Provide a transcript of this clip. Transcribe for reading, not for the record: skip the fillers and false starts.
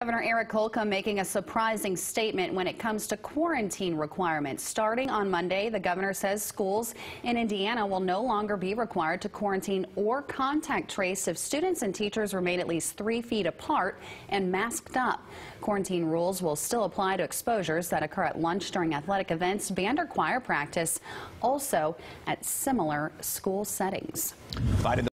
Governor Eric Holcomb making a surprising statement when it comes to quarantine requirements. Starting on Monday, the governor says schools in Indiana will no longer be required to quarantine or contact trace if students and teachers remain at least 3 feet apart and masked up. Quarantine rules will still apply to exposures that occur at lunch, during athletic events, band or choir practice, also at similar school settings.